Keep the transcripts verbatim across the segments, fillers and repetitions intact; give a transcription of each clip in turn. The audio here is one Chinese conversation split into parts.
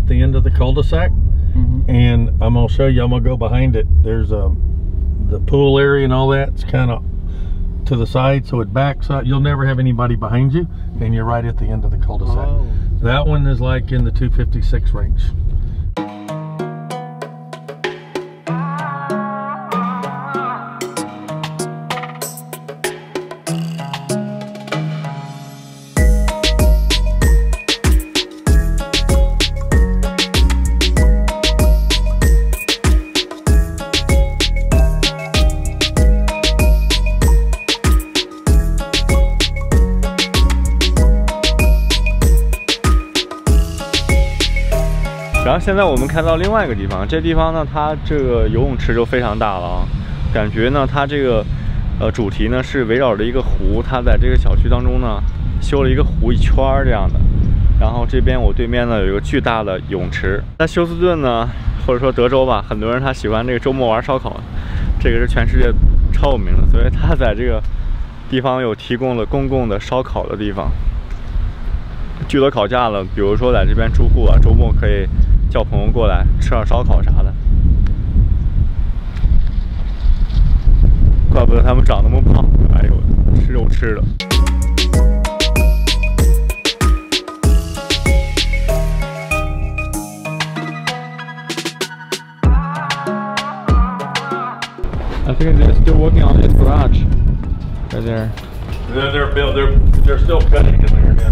the end of the cul-de-sac. Mm-hmm. And I'm gonna show you, I'm gonna go behind it. There's um, the pool area and all that. It's kind of to the side, so it backs up. You'll never have anybody behind you, and you're right at the end of the cul-de-sac. Oh. That one is like in the two fifty-six range. 然后现在我们看到另外一个地方，这地方呢，它这个游泳池就非常大了啊，感觉呢，它这个呃主题呢是围绕着一个湖，它在这个小区当中呢修了一个湖一圈儿这样的。然后这边我对面呢有一个巨大的泳池。在休斯顿呢，或者说德州吧，很多人他喜欢这个周末玩烧烤，这个是全世界超有名的，所以他在这个地方有提供了公共的烧烤的地方。聚了烤架了，比如说在这边住户啊，周末可以叫朋友过来吃点烧烤啥的。怪不得他们长那么胖，哎呦，吃肉吃的。I think they're still working on this garage right there. They're they're built. They're they're still cutting in there. Yeah.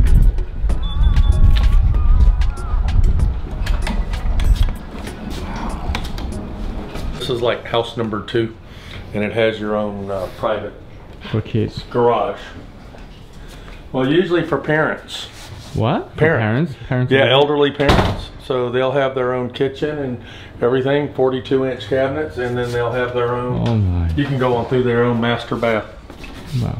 This is like house number two, and it has your own uh, private for kids garage. Well, usually for parents. What? Parents. For parents. Parents. Yeah, elderly parents. So they'll have their own kitchen and everything, forty-two inch cabinets, and then they'll have their own. Oh my. You can go on through their own master bath. Wow.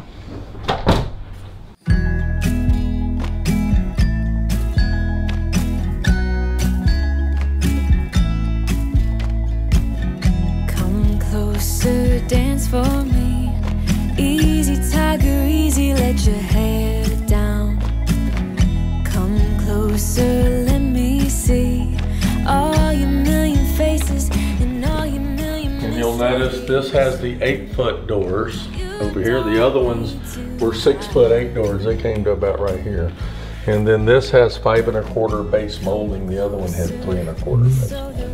Dance for me, easy tiger, easy, let your hair down. Come closer, let me see all your million faces and all your million. And you'll notice this has the eight foot doors over here. The other ones were six foot eight doors. They came to about right here. And then this has five and a quarter base molding. The other one had three and a quarter base molding.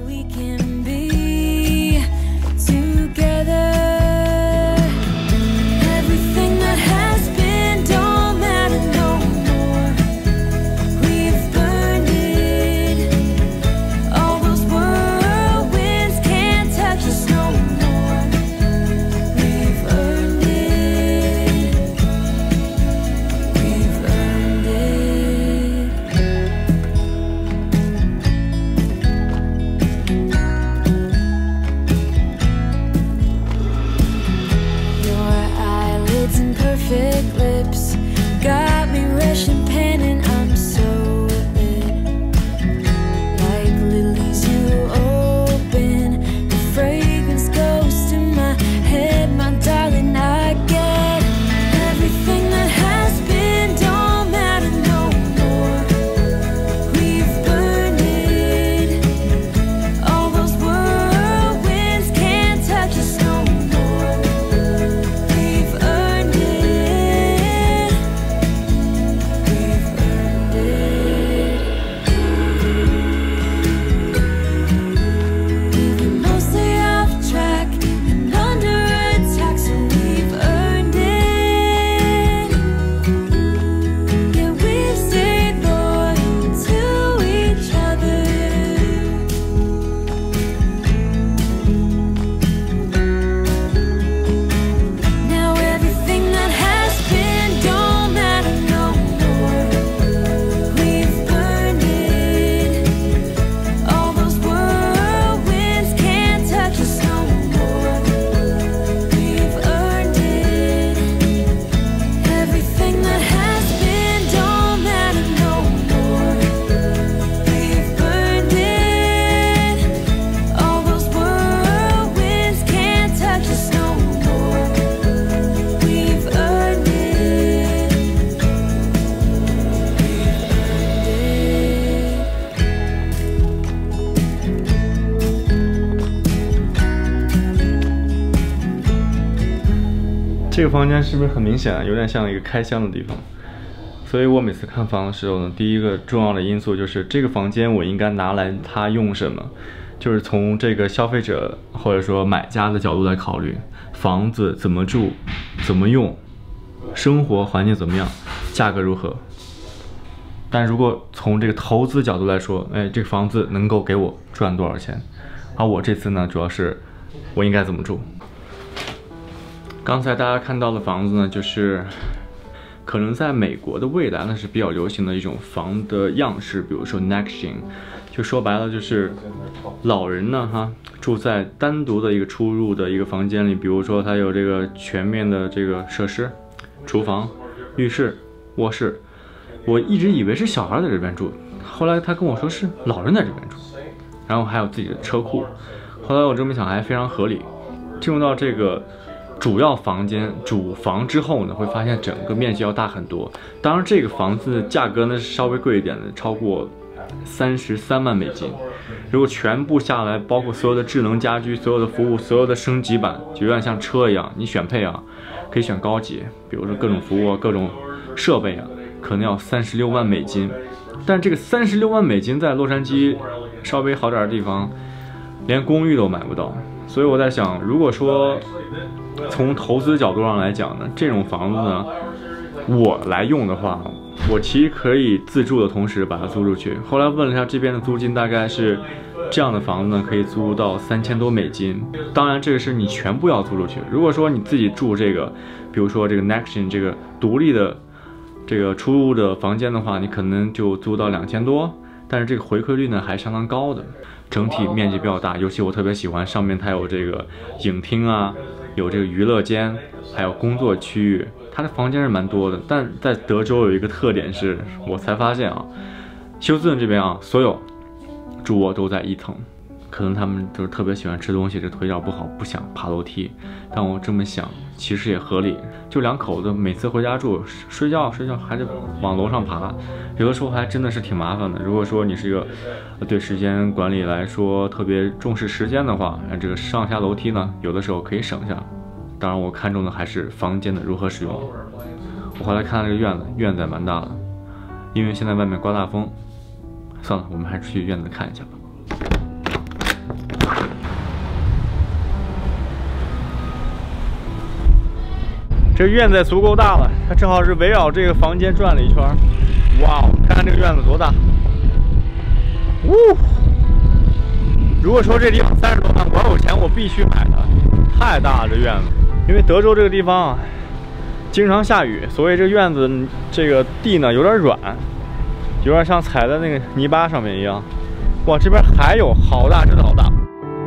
这个房间是不是很明显，有点像一个开箱的地方？所以我每次看房的时候呢，第一个重要的因素就是这个房间我应该拿来它用什么，就是从这个消费者或者说买家的角度来考虑，房子怎么住，怎么用，生活环境怎么样，价格如何。但如果从这个投资角度来说，哎，这个房子能够给我赚多少钱？而我这次呢，主要是我应该怎么住。刚才大家看到的房子呢，就是可能在美国的未来呢是比较流行的一种房的样式，比如说 Nextion， 就说白了就是老人呢哈住在单独的一个出入的一个房间里，比如说它有这个全面的这个设施，厨房、浴室、卧室。我一直以为是小孩在这边住，后来他跟我说是老人在这边住，然后还有自己的车库。后来我这么想还非常合理。进入到这个主要房间主房之后呢，会发现整个面积要大很多。当然这个房子价格呢是稍微贵一点的，超过三十三万美金。如果全部下来，包括所有的智能家居、所有的服务、所有的升级版，就有点像车一样，你选配啊，可以选高级，比如说各种服务啊、各种设备啊，可能要三十六万美金。但这个三十六万美金在洛杉矶稍微好点的地方，连公寓都买不到。所以我在想，如果说从投资角度上来讲呢，这种房子呢，我来用的话，我其实可以自住的同时把它租出去。后来问了一下这边的租金，大概是这样的房子呢可以租到三千多美金。当然这个是你全部要租出去。如果说你自己住这个，比如说这个 Nextion 这个独立的这个出入的房间的话，你可能就租到两千多，但是这个回馈率呢还相当高的。整体面积比较大，尤其我特别喜欢上面它有这个影厅啊，有这个娱乐间，还有工作区域。它的房间是蛮多的，但在德州有一个特点是，我才发现啊，休斯顿这边啊，所有主卧都在一层。可能他们就是特别喜欢吃东西，这腿脚不好，不想爬楼梯。但我这么想，其实也合理。就两口子每次回家住，睡觉睡觉还得往楼上爬，有的时候还真的是挺麻烦的。如果说你是一个对时间管理来说特别重视时间的话，这个上下楼梯呢，有的时候可以省下。当然，我看中的还是房间的如何使用。我后来看了这个院子，院子也蛮大的，因为现在外面刮大风。算了，我们还是去院子看一下吧。这个院子也足够大了，它正好是围绕这个房间转了一圈。哇，看看这个院子多大！呜，如果说这地方三十多万，我有钱我必须买它，太大了这院子。因为德州这个地方啊，经常下雨，所以这院子这个地呢有点软，有点像踩在那个泥巴上面一样。哇，这边还有好大，真的好大！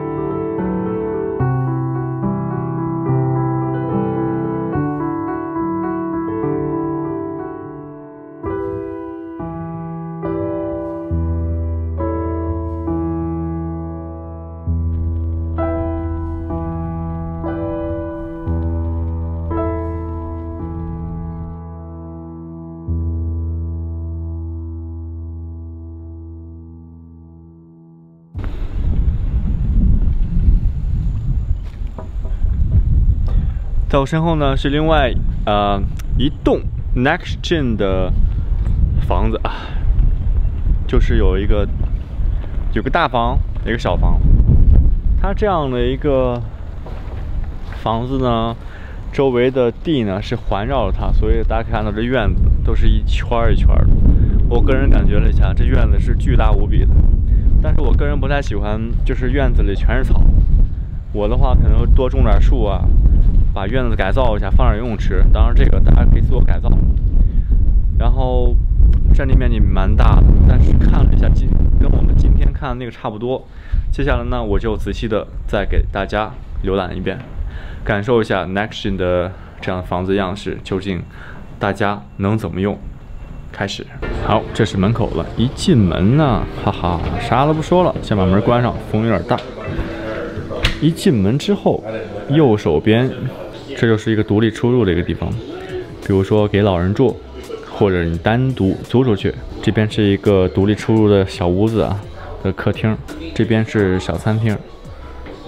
在我身后呢是另外呃一栋 Nextion 的房子啊，就是有一个有个大房，一个小房。它这样的一个房子呢，周围的地呢是环绕着它，所以大家可以看到这院子都是一圈一圈的。我个人感觉了一下，这院子是巨大无比的，但是我个人不太喜欢，就是院子里全是草。我的话可能会多种点树啊。把院子改造一下，放点游泳池，当然这个大家可以自我改造。然后占地面积蛮大的，但是看了一下，今跟我们今天看的那个差不多。接下来呢，我就仔细的再给大家浏览一遍，感受一下 Nextion 的这样的房子样式，究竟大家能怎么用。开始，好，这是门口了。一进门呢，哈哈，啥都不说了，先把门关上，风有点大。一进门之后，右手边。这就是一个独立出入的一个地方，比如说给老人住，或者你单独租出去。这边是一个独立出入的小屋子啊的客厅，这边是小餐厅，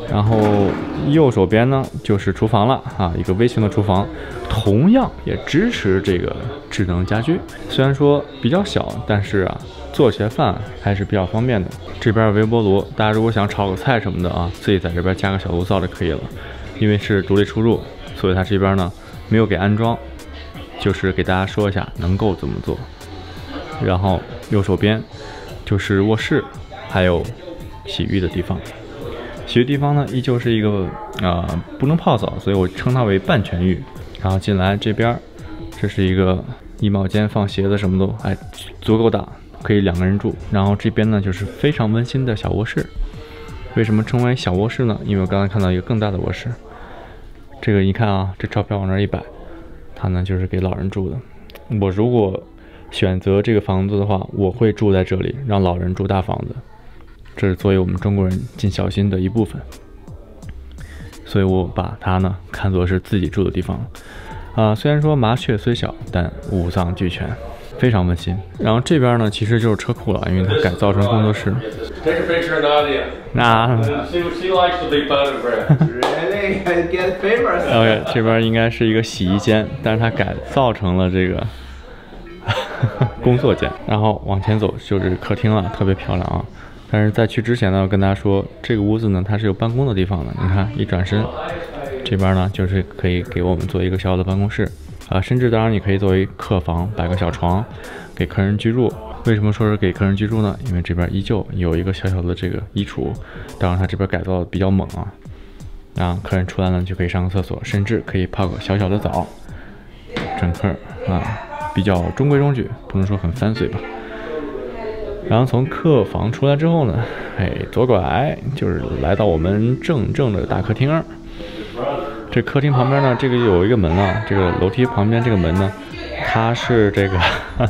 然后右手边呢就是厨房了啊，一个微型的厨房，同样也支持这个智能家居。虽然说比较小，但是啊，做起来饭还是比较方便的。这边微波炉，大家如果想炒个菜什么的啊，自己在这边加个小炉灶就可以了。因为是独立出入，所以它这边呢没有给安装，就是给大家说一下能够怎么做。然后右手边就是卧室，还有洗浴的地方。洗浴地方呢，依旧是一个呃不能泡澡，所以我称它为半全浴。然后进来这边，这是一个衣帽间，放鞋子什么都哎足够大，可以两个人住。然后这边呢就是非常温馨的小卧室。为什么称为小卧室呢？因为我刚才看到一个更大的卧室。这个你看啊，这钞票往那一摆，它呢就是给老人住的。我如果选择这个房子的话，我会住在这里，让老人住大房子。这是作为我们中国人尽小心的一部分，所以我把它呢看作是自己住的地方。啊、呃，虽然说麻雀虽小，但五脏俱全，非常温馨。然后这边呢其实就是车库了，因为它改造成工作室。 Take a picture of Nadia. 那 She she likes to be photographed. Really? I get famous. OK， 这边应该是一个洗衣间，但是它改造成了这个工作间。然后往前走就是客厅了，特别漂亮啊。但是在去之前呢，我跟大家说，这个屋子呢它是有办公的地方的。你看，一转身，这边呢就是可以给我们做一个小小的办公室啊、呃，甚至当然你可以作为客房，摆个小床，给客人居住。为什么说是给客人居住呢？因为这边依旧有一个小小的这个衣橱，当然它这边改造的比较猛啊。然后客人出来呢就可以上个厕所，甚至可以泡个小小的澡。整个啊比较中规中矩，不能说很fancy吧。然后从客房出来之后呢，哎，左拐就是来到我们正正的大客厅。这客厅旁边呢，这个有一个门啊，这个楼梯旁边这个门呢，它是这个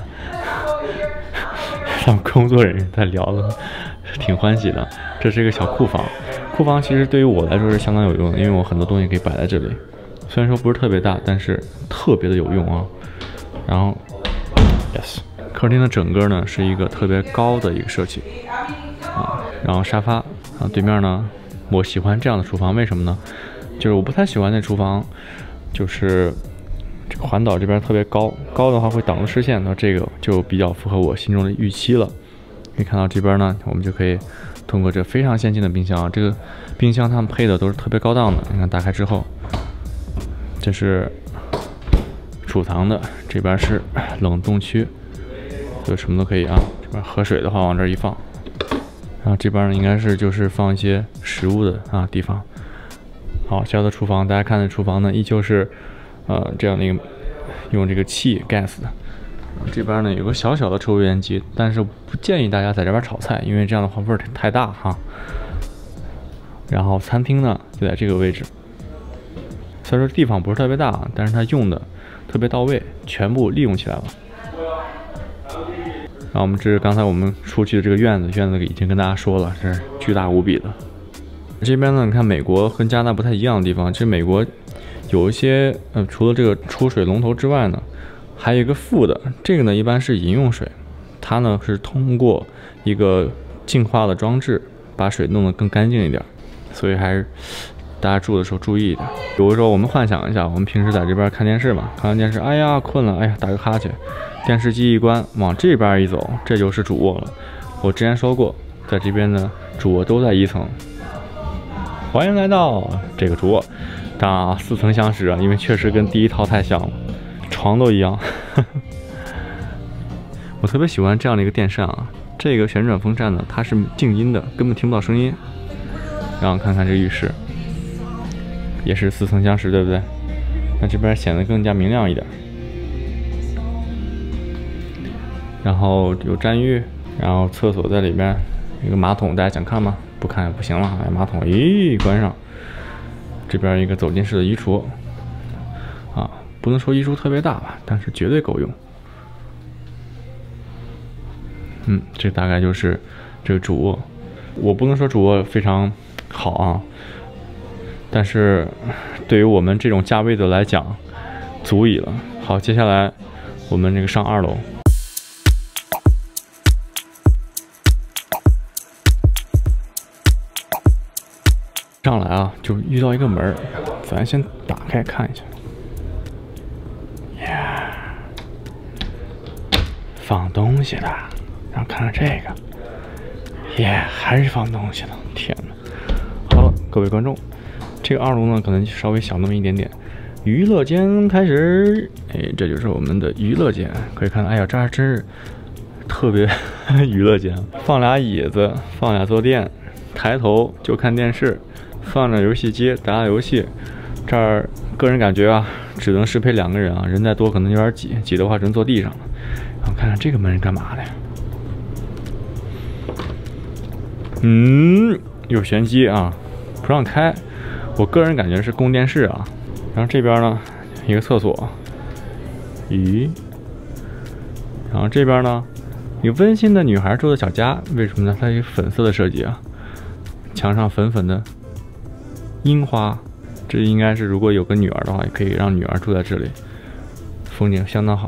他们工作人员在聊的，挺欢喜的。这是一个小库房，库房其实对于我来说是相当有用的，因为我很多东西可以摆在这里。虽然说不是特别大，但是特别的有用啊。然后 ，yes。客厅的整个呢是一个特别高的一个设计啊，然后沙发，然后对面呢，我喜欢这样的厨房，为什么呢？就是我不太喜欢那厨房，就是这个环岛这边特别高，高的话会挡住视线，那这个就比较符合我心中的预期了。可以看到这边呢，我们就可以通过这非常先进的冰箱，这个冰箱他们配的都是特别高档的。你看打开之后，这是储藏的，这边是冷冻区。就什么都可以啊，这边喝水的话往这一放，然后这边呢应该是就是放一些食物的啊地方。好，小的厨房，大家看的厨房呢依旧是呃这样的一个用这个气 gas 的。这边呢有个小小的抽油烟机，但是不建议大家在这边炒菜，因为这样的话味儿太大哈。然后餐厅呢就在这个位置，虽然说地方不是特别大，但是它用的特别到位，全部利用起来了。然后我们这是刚才我们出去的这个院子，院子已经跟大家说了，是巨大无比的。这边呢，你看美国跟加拿大不太一样的地方，其实美国有一些呃，除了这个出水龙头之外呢，还有一个副的，这个呢一般是饮用水，它呢是通过一个净化的装置把水弄得更干净一点，所以还是大家住的时候注意一点。比如说我们幻想一下，我们平时在这边看电视嘛，看完电视，哎呀困了，哎呀打个哈欠。电视机一关，往这边一走，这就是主卧了。我之前说过，在这边呢，主卧都在一层。欢迎来到这个主卧，当然啊，似曾相识啊，因为确实跟第一套太像了，床都一样。我特别喜欢这样的一个电扇啊，这个旋转风扇呢，它是静音的，根本听不到声音。然后看看这个浴室，也是似曾相识，对不对？那这边显得更加明亮一点。然后有沾浴，然后厕所在里面，一个马桶，大家想看吗？不看也不行了，哎，马桶咦关上。这边一个走进式的衣橱，啊，不能说衣橱特别大吧，但是绝对够用。嗯，这大概就是这个主卧。我不能说主卧非常好啊，但是对于我们这种价位的来讲，足以了。好，接下来我们这个上二楼。 上来啊，就遇到一个门儿，咱先打开看一下。呀，放东西的，然后看看这个，耶，还是放东西的，天哪！好了，各位观众，这个二楼呢，可能稍微小那么一点点。娱乐间开始，哎，这就是我们的娱乐间，可以看到，哎呀，这还真是特别娱乐间，放俩椅子，放俩坐垫，抬头就看电视。放着游戏机打打游戏，这儿个人感觉啊，只能适配两个人啊，人再多可能有点挤，挤的话只能坐地上了。然后看看这个门是干嘛的呀？嗯，有玄机啊，不让开。我个人感觉是供电室啊。然后这边呢，一个厕所。咦？然后这边呢，一个温馨的女孩住的小家，为什么呢？它有粉色的设计啊，墙上粉粉的。樱花，这应该是如果有个女儿的话，也可以让女儿住在这里，风景相当好。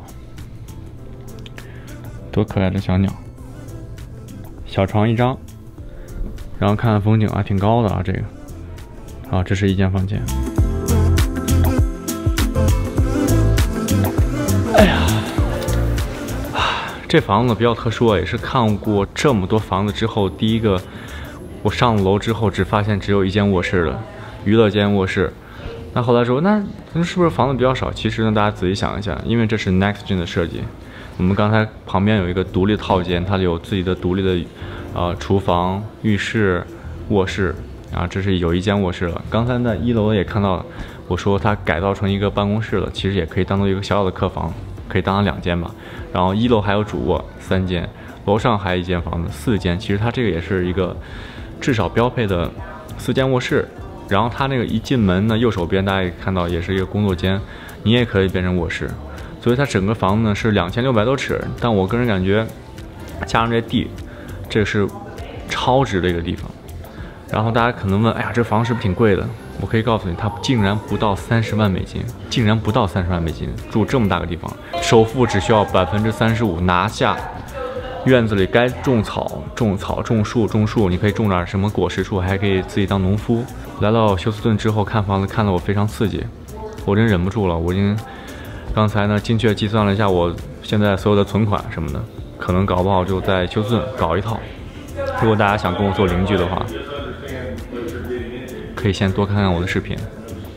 多可爱的小鸟，小床一张，然后看看风景啊，挺高的啊，这个。好，这是一间房间。哎呀，啊，这房子比较特殊啊，也是看过这么多房子之后，第一个我上楼之后只发现只有一间卧室了。娱乐间卧室，那后来说，那咱是不是房子比较少？其实呢，大家仔细想一下，因为这是 Next Gen 的设计。我们刚才旁边有一个独立套间，它有自己的独立的呃厨房、浴室、卧室，然后这是有一间卧室了。刚才在一楼也看到了，我说它改造成一个办公室了，其实也可以当做一个小小的客房，可以当两间吧。然后一楼还有主卧三间，楼上还有一间房子四间，其实它这个也是一个至少标配的四间卧室。然后它那个一进门呢，右手边大家也看到也是一个工作间，你也可以变成卧室，所以它整个房子呢是两千六百多尺，但我个人感觉加上这地，这是超值的一个地方。然后大家可能问，哎呀，这房是不是挺贵的？我可以告诉你，它竟然不到三十万美金，竟然不到三十万美金，住这么大个地方，首付只需要百分之三十五拿下。院子里该种草、种草、种树、种树，你可以种点什么果实树，还可以自己当农夫。来到休斯顿之后看房子，看得我非常刺激，我真忍不住了。我已经刚才呢精确计算了一下我现在所有的存款什么的，可能搞不好就在休斯顿搞一套。如果大家想跟我做邻居的话，可以先多看看我的视频。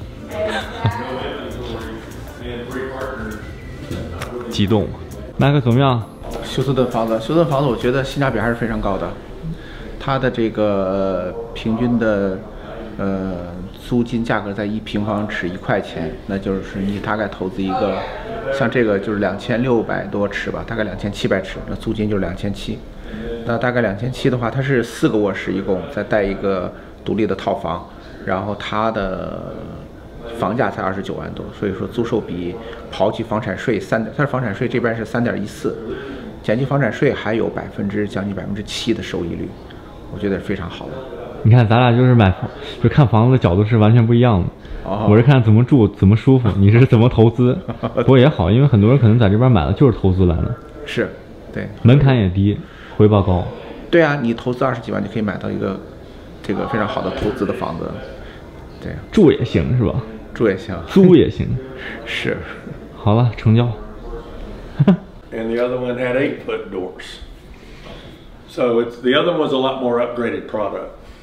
激动，麦克怎么样？ 休斯顿房子，休斯顿房子，我觉得性价比还是非常高的。它的这个平均的呃租金价格在一平方尺一块钱，那就是你大概投资一个，像这个就是两千六百多尺吧，大概两千七百尺，那租金就是两千七。那大概两千七的话，它是四个卧室一共，再带一个独立的套房，然后它的房价才二十九万多，所以说租售比刨去房产税三，它的房产税这边是三点一四。减去房产税还有百分之将近百分之七的收益率，我觉得是非常好的。 你看咱俩就是买房，就看房子的角度是完全不一样的。哦、我是看怎么住怎么舒服，你是怎么投资。不过也好，因为很多人可能在这边买的就是投资来的。 是，对， 门槛也低，回报高。 对啊，你投资二十几万就可以买到一个这个非常好的投资的房子。对， 住也行是吧？ 住也行， 租也行。 是。 好了，成交。 And the other one had eight foot doors. So it's, the other one was a lot more upgraded product.